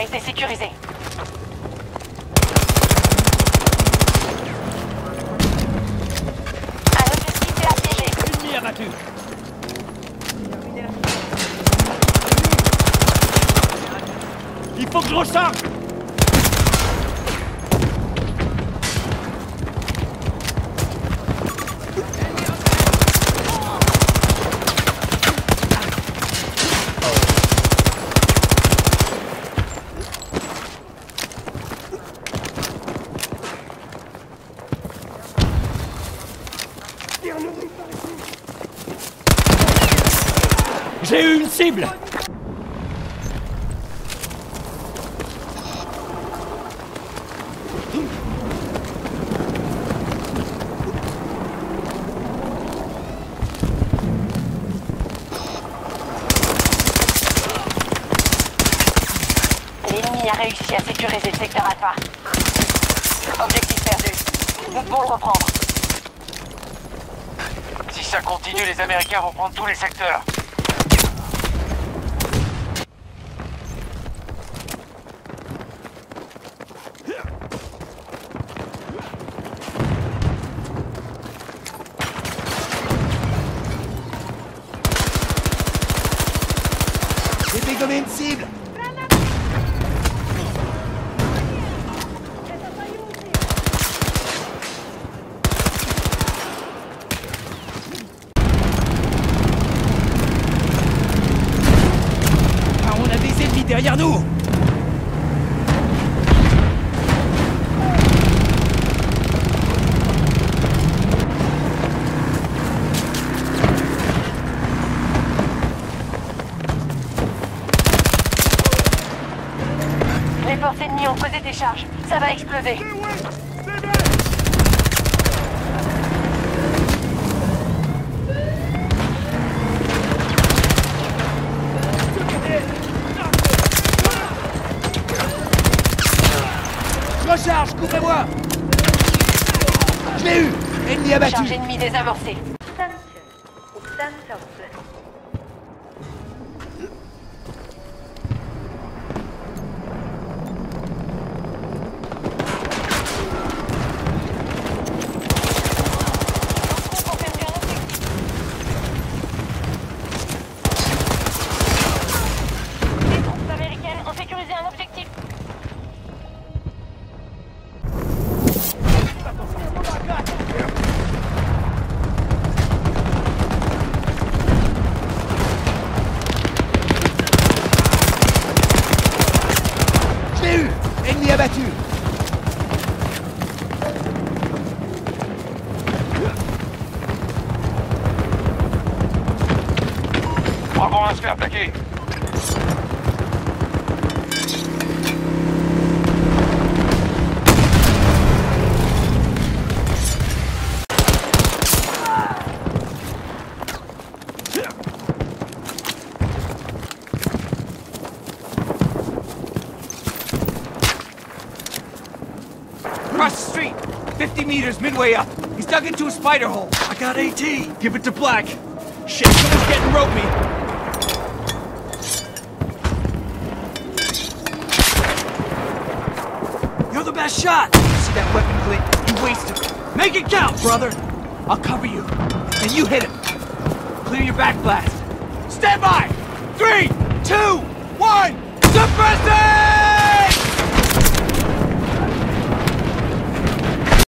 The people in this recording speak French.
été sécurisé. Un objectif est assiégé. Ennemi abattu. Il faut que je recharge. J'ai eu une cible! L'ennemi a réussi à sécuriser le secteur Alpha. Objectif perdu. Nous devons le reprendre. Si ça continue, les Américains vont prendre tous les secteurs. J'ai dégommé une cible! Ah, on a des ennemis derrière nous! Les forces ennemies ont posé des charges. Ça va exploser. Je recharge, couvrez-moi! Je l'ai eu! Ennemi abattu! Charge ennemie désamorcée. Les troupes américaines ont sécurisé un objectif. Je l'ai eu! Ennemi abattu! Bravo, on va se faire attaquer. Across the street! 50 meters midway up! He's dug into a spider hole! I got AT! Give it to Black! Shit, someone's getting rope me! You're the best shot! See that weapon glint? You wasted it! Make it count, brother! I'll cover you. And you hit him! Clear your back blast! Stand by! 3, 2, 1! Suppress it!